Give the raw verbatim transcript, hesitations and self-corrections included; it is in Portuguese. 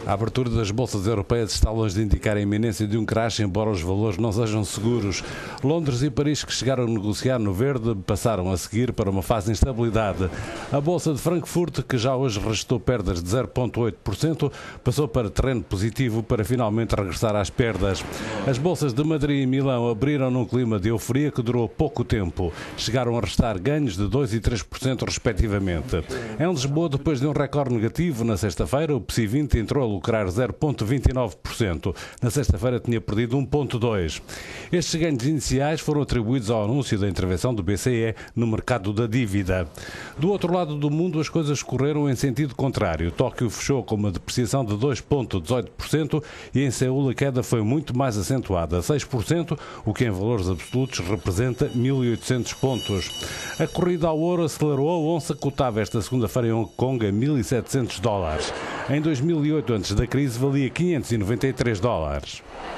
A abertura das bolsas europeias está longe de indicar a iminência de um crash, embora os valores não sejam seguros. Londres e Paris, que chegaram a negociar no verde, passaram a seguir para uma fase de instabilidade. A bolsa de Frankfurt, que já hoje registrou perdas de zero vírgula oito por cento, passou para terreno positivo para finalmente regressar às perdas. As bolsas de Madrid e Milão abriram num clima de euforia que durou pouco tempo. Chegaram a restar ganhos de dois e três por cento respectivamente. Em Lisboa, depois de um recorde negativo na sexta-feira, o P S I vinte entrou a lucrar zero vírgula vinte e nove por cento. Na sexta-feira tinha perdido um vírgula dois por cento. Estes ganhos iniciais foram atribuídos ao anúncio da intervenção do B C E no mercado da dívida. Do outro lado do mundo, as coisas correram em sentido contrário. Tóquio fechou com uma depreciação de dois vírgula dezoito por cento e em Seul a queda foi muito mais acentuada, seis por cento, o que em valores absolutos representa mil e oitocentos pontos. A corrida ao ouro acelerou. A onça cotava esta segunda-feira em Hong Kong a mil e setecentos dólares. Em dois mil e oito, antes da crise, valia quinhentos e noventa e três dólares.